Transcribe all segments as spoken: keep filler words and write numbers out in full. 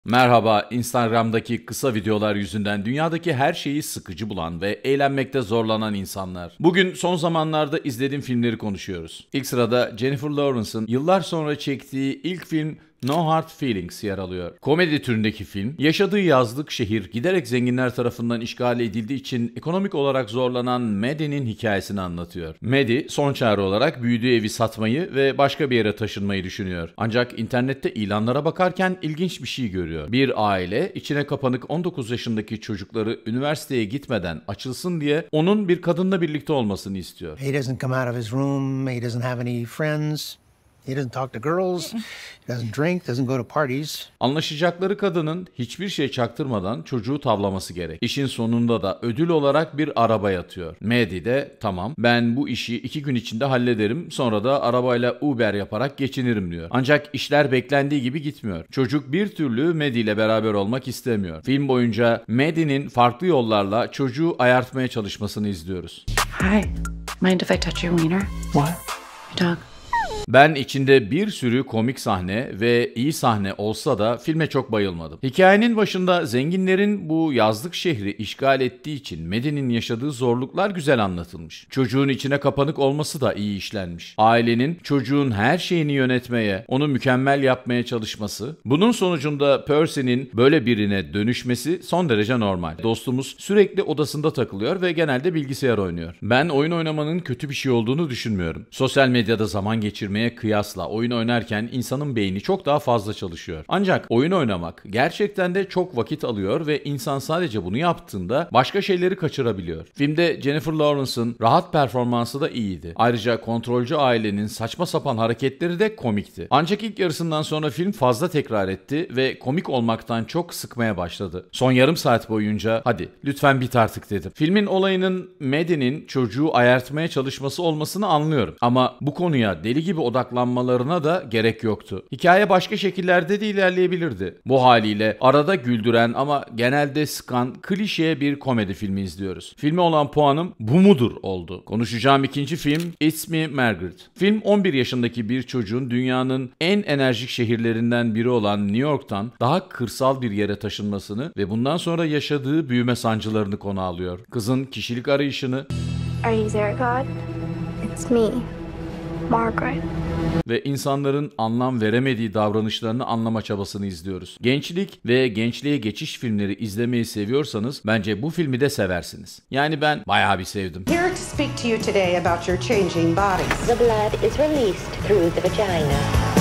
Merhaba, Instagram'daki kısa videolar yüzünden dünyadaki her şeyi sıkıcı bulan ve eğlenmekte zorlanan insanlar. Bugün son zamanlarda izlediğim filmleri konuşuyoruz. İlk sırada Jennifer Lawrence'ın yıllar sonra çektiği ilk film No Hard Feelings yer alıyor. Komedi türündeki film, yaşadığı yazlık şehir giderek zenginler tarafından işgal edildiği için ekonomik olarak zorlanan Maddie'nin hikayesini anlatıyor. Maddie, son çare olarak büyüdüğü evi satmayı ve başka bir yere taşınmayı düşünüyor. Ancak internette ilanlara bakarken ilginç bir şey görüyor. Bir aile, içine kapanık on dokuz yaşındaki çocukları üniversiteye gitmeden açılsın diye onun bir kadınla birlikte olmasını istiyor. He doesn't come out of his room, he doesn't have any friends. He doesn't talk to girls, he doesn't drink, doesn't go to parties. Anlaşacakları kadının hiçbir şey çaktırmadan çocuğu tavlaması gerek. İşin sonunda da ödül olarak bir araba yatıyor. Maddie de tamam ben bu işi iki gün içinde hallederim, sonra da arabayla Uber yaparak geçinirim diyor. Ancak işler beklendiği gibi gitmiyor. Çocuk bir türlü Maddie ile beraber olmak istemiyor. Film boyunca Maddie'nin farklı yollarla çocuğu ayartmaya çalışmasını izliyoruz. Hi, mind if I touch your wiener? What? Your dog. Ben içinde bir sürü komik sahne ve iyi sahne olsa da filme çok bayılmadım. Hikayenin başında zenginlerin bu yazlık şehri işgal ettiği için Maddie'nin yaşadığı zorluklar güzel anlatılmış. Çocuğun içine kapanık olması da iyi işlenmiş. Ailenin çocuğun her şeyini yönetmeye, onu mükemmel yapmaya çalışması, bunun sonucunda Percy'nin böyle birine dönüşmesi son derece normal. Dostumuz sürekli odasında takılıyor ve genelde bilgisayar oynuyor. Ben oyun oynamanın kötü bir şey olduğunu düşünmüyorum. Sosyal medyada zaman geçirmeye kıyasla oyun oynarken insanın beyni çok daha fazla çalışıyor. Ancak oyun oynamak gerçekten de çok vakit alıyor ve insan sadece bunu yaptığında başka şeyleri kaçırabiliyor. Filmde Jennifer Lawrence'ın rahat performansı da iyiydi. Ayrıca kontrolcü ailenin saçma sapan hareketleri de komikti. Ancak ilk yarısından sonra film fazla tekrar etti ve komik olmaktan çok sıkmaya başladı. Son yarım saat boyunca hadi lütfen bit artık dedim. Filmin olayının Maddie'nin çocuğu ayartmaya çalışması olmasını anlıyorum. Ama bu konuya deli gibi odaklanmalarına da gerek yoktu. Hikaye başka şekillerde de ilerleyebilirdi. Bu haliyle arada güldüren ama genelde sıkan klişe bir komedi filmi izliyoruz. Filme olan puanım bu mudur oldu. Konuşacağım ikinci film It's Me Margaret. Film on bir yaşındaki bir çocuğun dünyanın en enerjik şehirlerinden biri olan New York'tan daha kırsal bir yere taşınmasını ve bundan sonra yaşadığı büyüme sancılarını konu alıyor. Kızın kişilik arayışını Are you there, God? It's me, Margaret. ve insanların anlam veremediği davranışlarını anlama çabasını izliyoruz. Gençlik ve gençliğe geçiş filmleri izlemeyi seviyorsanız bence bu filmi de seversiniz. Yani ben bayağı bir sevdim. Here to speak to you today about your changing bodies. The blood is released through the vagina.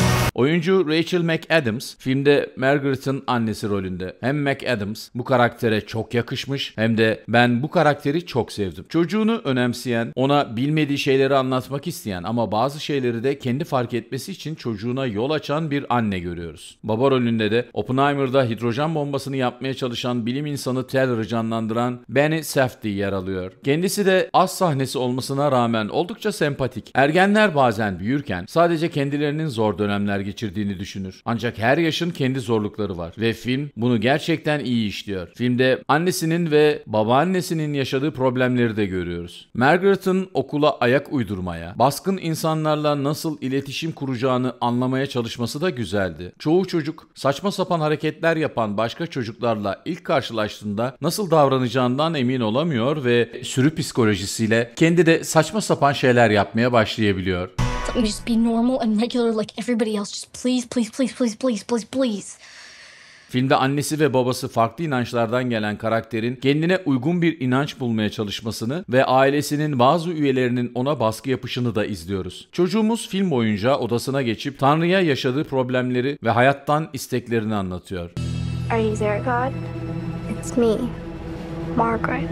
Oyuncu Rachel McAdams filmde Margaret'ın annesi rolünde. Hem McAdams bu karaktere çok yakışmış hem de ben bu karakteri çok sevdim. Çocuğunu önemseyen, ona bilmediği şeyleri anlatmak isteyen ama bazı şeyleri de kendi fark etmesi için çocuğuna yol açan bir anne görüyoruz. Baba rolünde de Oppenheimer'da hidrojen bombasını yapmaya çalışan bilim insanı Teller'ı canlandıran Benny Safdie yer alıyor. Kendisi de az sahnesi olmasına rağmen oldukça sempatik. Ergenler bazen büyürken sadece kendilerinin zor dönemler geçirdiğini düşünür. Ancak her yaşın kendi zorlukları var ve film bunu gerçekten iyi işliyor. Filmde annesinin ve babaannesinin yaşadığı problemleri de görüyoruz. Margaret'ın okula ayak uydurmaya, baskın insanlarla nasıl iletişim kuracağını anlamaya çalışması da güzeldi. Çoğu çocuk saçma sapan hareketler yapan başka çocuklarla ilk karşılaştığında nasıl davranacağından emin olamıyor ve sürü psikolojisiyle kendi de saçma sapan şeyler yapmaya başlayabiliyor. Let me just be normal and regular like everybody else. Just please, please, please, please, please, please, please. Filmde annesi ve babası farklı inançlardan gelen karakterin kendine uygun bir inanç bulmaya çalışmasını ve ailesinin bazı üyelerinin ona baskı yapışını da izliyoruz. Çocuğumuz film boyunca odasına geçip Tanrı'ya yaşadığı problemleri ve hayattan isteklerini anlatıyor. Are you there, God? It's me, Margaret.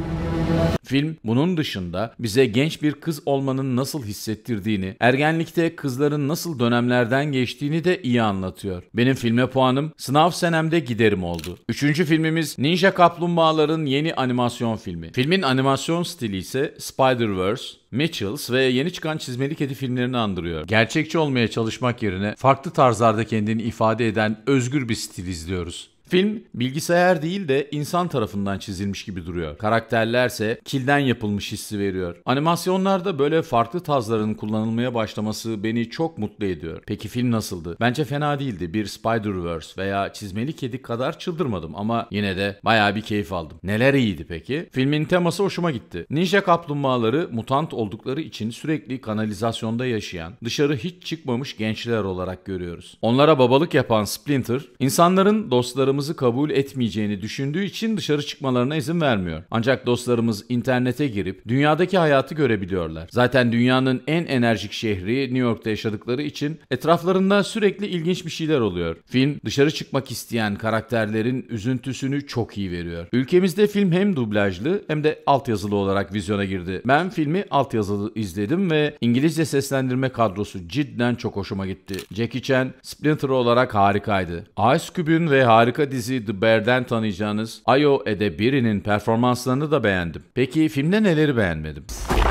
Film bunun dışında bize genç bir kız olmanın nasıl hissettirdiğini, ergenlikte kızların nasıl dönemlerden geçtiğini de iyi anlatıyor. Benim filme puanım sınav senemde giderim oldu. Üçüncü filmimiz Ninja Kaplumbağaların yeni animasyon filmi. Filmin animasyon stili ise Spider-Verse, Mitchells ve yeni çıkan Çizmeli Kedi filmlerini andırıyor. Gerçekçi olmaya çalışmak yerine farklı tarzlarda kendini ifade eden özgür bir stil izliyoruz. Film bilgisayar değil de insan tarafından çizilmiş gibi duruyor. Karakterlerse kilden yapılmış hissi veriyor. Animasyonlarda böyle farklı tarzların kullanılmaya başlaması beni çok mutlu ediyor. Peki film nasıldı? Bence fena değildi. Bir Spider-Verse veya Çizmeli Kedi kadar çıldırmadım ama yine de bayağı bir keyif aldım. Neler iyiydi peki? Filmin teması hoşuma gitti. Ninja kaplumbağaları mutant oldukları için sürekli kanalizasyonda yaşayan, dışarı hiç çıkmamış gençler olarak görüyoruz. Onlara babalık yapan Splinter, insanların dostlarımızı kabul etmeyeceğini düşündüğü için dışarı çıkmalarına izin vermiyor. Ancak dostlarımız internete girip dünyadaki hayatı görebiliyorlar. Zaten dünyanın en enerjik şehri New York'ta yaşadıkları için etraflarında sürekli ilginç bir şeyler oluyor. Film dışarı çıkmak isteyen karakterlerin üzüntüsünü çok iyi veriyor. Ülkemizde film hem dublajlı hem de altyazılı olarak vizyona girdi. Ben filmi altyazılı izledim ve İngilizce seslendirme kadrosu cidden çok hoşuma gitti. Jackie Chan, Splinter olarak harikaydı. Ice Cube'ün ve harika dizi The Bear'den tanıyacağınız Ayo Edebiri'nin performanslarını da beğendim. Peki filmde neleri beğenmedim?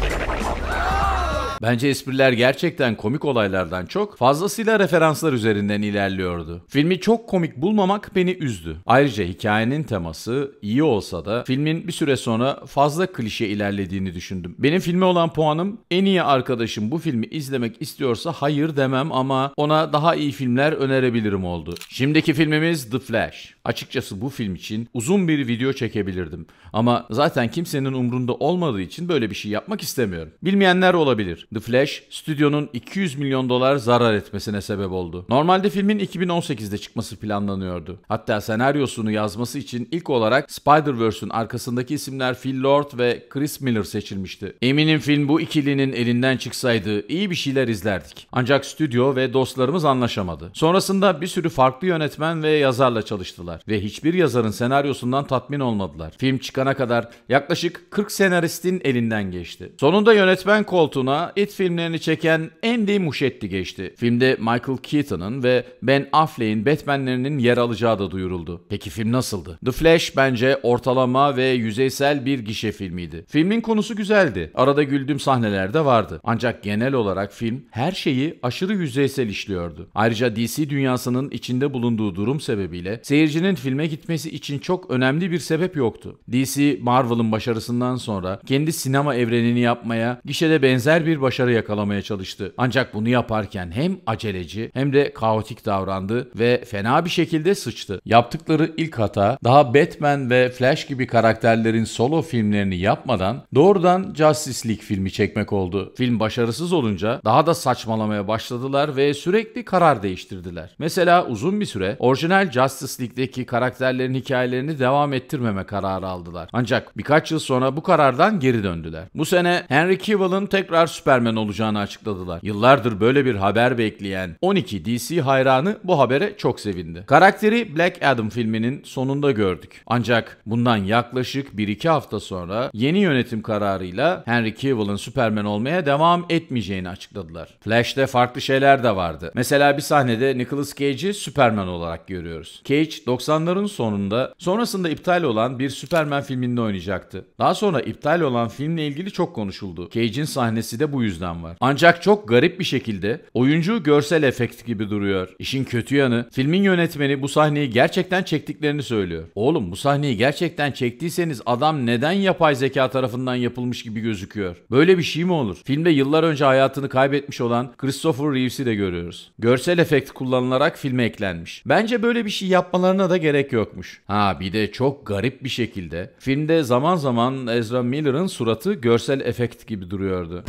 Bence espriler gerçekten komik olaylardan çok fazlasıyla referanslar üzerinden ilerliyordu. Filmi çok komik bulmamak beni üzdü. Ayrıca hikayenin teması iyi olsa da filmin bir süre sonra fazla klişe ilerlediğini düşündüm. Benim filme olan puanım, en iyi arkadaşım bu filmi izlemek istiyorsa hayır demem ama ona daha iyi filmler önerebilirim oldu. Şimdiki filmimiz The Flash. Açıkçası bu film için uzun bir video çekebilirdim. Ama zaten kimsenin umrunda olmadığı için böyle bir şey yapmak istemiyorum. Bilmeyenler olabilir. The Flash, stüdyonun iki yüz milyon dolar zarar etmesine sebep oldu. Normalde filmin iki bin on sekizde çıkması planlanıyordu. Hatta senaryosunu yazması için ilk olarak Spider-Verse'ün arkasındaki isimler Phil Lord ve Chris Miller seçilmişti. Eminim film bu ikilinin elinden çıksaydı iyi bir şeyler izlerdik. Ancak stüdyo ve dostlarımız anlaşamadı. Sonrasında bir sürü farklı yönetmen ve yazarla çalıştılar. Ve hiçbir yazarın senaryosundan tatmin olmadılar. Film çıkana kadar yaklaşık kırk senaristin elinden geçti. Sonunda yönetmen koltuğuna It filmlerini çeken Andy Muschietti geçti. Filmde Michael Keaton'ın ve Ben Affleck'in Batman'lerinin yer alacağı da duyuruldu. Peki film nasıldı? The Flash bence ortalama ve yüzeysel bir gişe filmiydi. Filmin konusu güzeldi. Arada güldüğüm sahneler de vardı. Ancak genel olarak film her şeyi aşırı yüzeysel işliyordu. Ayrıca D C dünyasının içinde bulunduğu durum sebebiyle seyircinin filme gitmesi için çok önemli bir sebep yoktu. D C, Marvel'ın başarısından sonra kendi sinema evrenini yapmaya, gişede benzer bir başarı yakalamaya çalıştı. Ancak bunu yaparken hem aceleci hem de kaotik davrandı ve fena bir şekilde sıçtı. Yaptıkları ilk hata, daha Batman ve Flash gibi karakterlerin solo filmlerini yapmadan doğrudan Justice League filmi çekmek oldu. Film başarısız olunca daha da saçmalamaya başladılar ve sürekli karar değiştirdiler. Mesela uzun bir süre orijinal Justice League'deki karakterlerin hikayelerini devam ettirmeme kararı aldılar. Ancak birkaç yıl sonra bu karardan geri döndüler. Bu sene Henry Cavill'ın tekrar Superman olacağını açıkladılar. Yıllardır böyle bir haber bekleyen on iki D C hayranı bu habere çok sevindi. Karakteri Black Adam filminin sonunda gördük. Ancak bundan yaklaşık bir iki hafta sonra yeni yönetim kararıyla Henry Cavill'ın Superman olmaya devam etmeyeceğini açıkladılar. Flash'te farklı şeyler de vardı. Mesela bir sahnede Nicolas Cage'i Superman olarak görüyoruz. Cage doksanların sonunda sonrasında iptal olan bir Superman filminde oynayacaktı. Daha sonra iptal olan filmle ilgili çok konuşuldu. Cage'in sahnesi de bu yüzden var. Ancak çok garip bir şekilde oyuncu görsel efekt gibi duruyor. İşin kötü yanı, filmin yönetmeni bu sahneyi gerçekten çektiklerini söylüyor. Oğlum bu sahneyi gerçekten çektiyseniz adam neden yapay zeka tarafından yapılmış gibi gözüküyor? Böyle bir şey mi olur? Filmde yıllar önce hayatını kaybetmiş olan Christopher Reeves'i de görüyoruz. Görsel efekt kullanılarak filme eklenmiş. Bence böyle bir şey yapmalarına da gerek yokmuş. Ha bir de çok garip bir şekilde filmde zaman zaman Ezra Miller'ın suratı görsel efekt gibi duruyordu.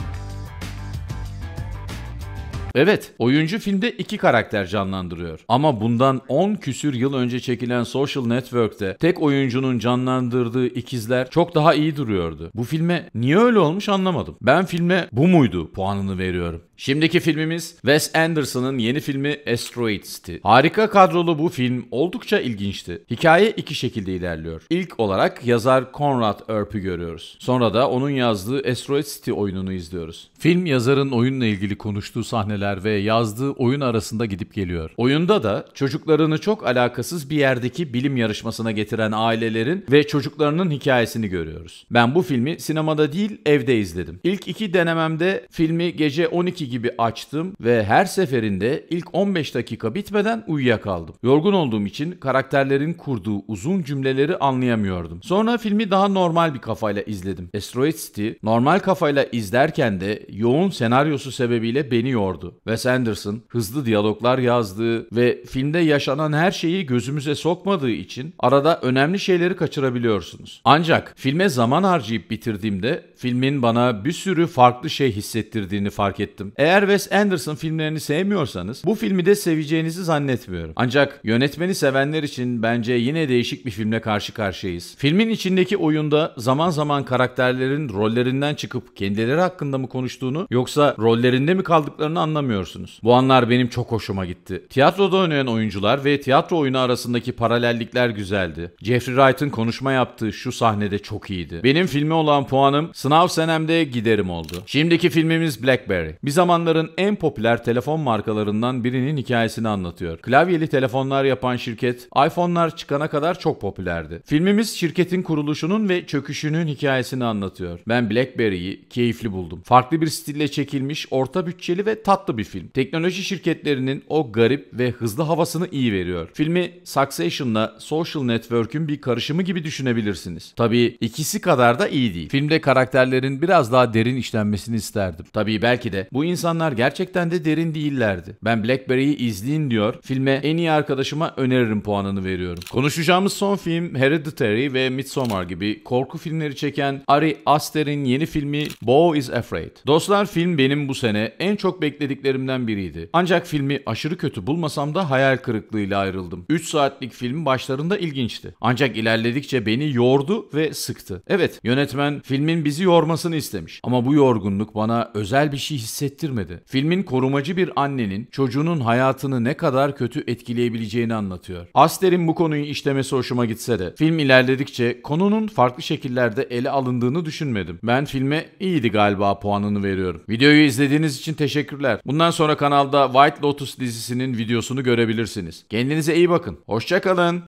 Evet, oyuncu filmde iki karakter canlandırıyor. Ama bundan on küsür yıl önce çekilen Social Network'te tek oyuncunun canlandırdığı ikizler çok daha iyi duruyordu. Bu filme niye öyle olmuş anlamadım. Ben filme bu muydu puanını veriyorum. Şimdiki filmimiz Wes Anderson'ın yeni filmi Asteroid City. Harika kadrolu bu film oldukça ilginçti. Hikaye iki şekilde ilerliyor. İlk olarak yazar Conrad Earp'ü görüyoruz. Sonra da onun yazdığı Asteroid City oyununu izliyoruz. Film yazarın oyunla ilgili konuştuğu sahneler sahneler ve yazdığı oyun arasında gidip geliyor. Oyunda da çocuklarını çok alakasız bir yerdeki bilim yarışmasına getiren ailelerin ve çocuklarının hikayesini görüyoruz. Ben bu filmi sinemada değil evde izledim. İlk iki denememde filmi gece on iki gibi açtım ve her seferinde ilk on beş dakika bitmeden uyuyakaldım. Yorgun olduğum için karakterlerin kurduğu uzun cümleleri anlayamıyordum. Sonra filmi daha normal bir kafayla izledim. Asteroid City normal kafayla izlerken de yoğun senaryosu sebebiyle beni yordu. Wes Anderson hızlı diyaloglar yazdığı ve filmde yaşanan her şeyi gözümüze sokmadığı için arada önemli şeyleri kaçırabiliyorsunuz. Ancak filme zaman harcayıp bitirdiğimde filmin bana bir sürü farklı şey hissettirdiğini fark ettim. Eğer Wes Anderson filmlerini sevmiyorsanız bu filmi de seveceğinizi zannetmiyorum. Ancak yönetmeni sevenler için bence yine değişik bir filmle karşı karşıyayız. Filmin içindeki oyunda zaman zaman karakterlerin rollerinden çıkıp kendileri hakkında mı konuştuğunu yoksa rollerinde mi kaldıklarını anlamıyorsunuz. Bu anlar benim çok hoşuma gitti. Tiyatroda oynayan oyuncular ve tiyatro oyunu arasındaki paralellikler güzeldi. Jeffrey Wright'ın konuşma yaptığı şu sahnede çok iyiydi. Benim filme olan puanım sınav senemde giderim oldu. Şimdiki filmimiz BlackBerry. Bir zamanların en popüler telefon markalarından birinin hikayesini anlatıyor. Klavyeli telefonlar yapan şirket iPhone'lar çıkana kadar çok popülerdi. Filmimiz şirketin kuruluşunun ve çöküşünün hikayesini anlatıyor. Ben BlackBerry'yi keyifli buldum. Farklı bir stille çekilmiş, orta bütçeli ve tatlı bir film. Teknoloji şirketlerinin o garip ve hızlı havasını iyi veriyor. Filmi Succession'la Social Network'ün bir karışımı gibi düşünebilirsiniz. Tabii ikisi kadar da iyi değil. Filmde karakterlerin biraz daha derin işlenmesini isterdim. Tabii belki de bu insanlar gerçekten de derin değillerdi. Ben BlackBerry'yi izleyin diyor, filme en iyi arkadaşıma öneririm puanını veriyorum. Konuşacağımız son film Hereditary ve Midsommar gibi korku filmleri çeken Ari Aster'in yeni filmi Beau is Afraid. Dostlar, film benim bu sene en çok beklediklerimden biriydi. Ancak filmi aşırı kötü bulmasam da hayal kırıklığıyla ayrıldım. üç saatlik film başlarında ilginçti. Ancak ilerledikçe beni yordu ve sıktı. Evet, yönetmen filmin bizi yormasını istemiş. Ama bu yorgunluk bana özel bir şey hissettirmedi. Filmin korumacı bir annenin çocuğunun hayatını ne kadar kötü etkileyebileceğini anlatıyor. Aster'in bu konuyu işlemesi hoşuma gitse de film ilerledikçe konunun farklı şekillerde ele alındığını düşünmedim. Ben filme iyiydi galiba puanını veriyorum. Videoyu izlediğiniz için teşekkürler. Bundan sonra kanalda White Lotus dizisinin videosunu görebilirsiniz. Kendinize iyi bakın. Hoşça kalın.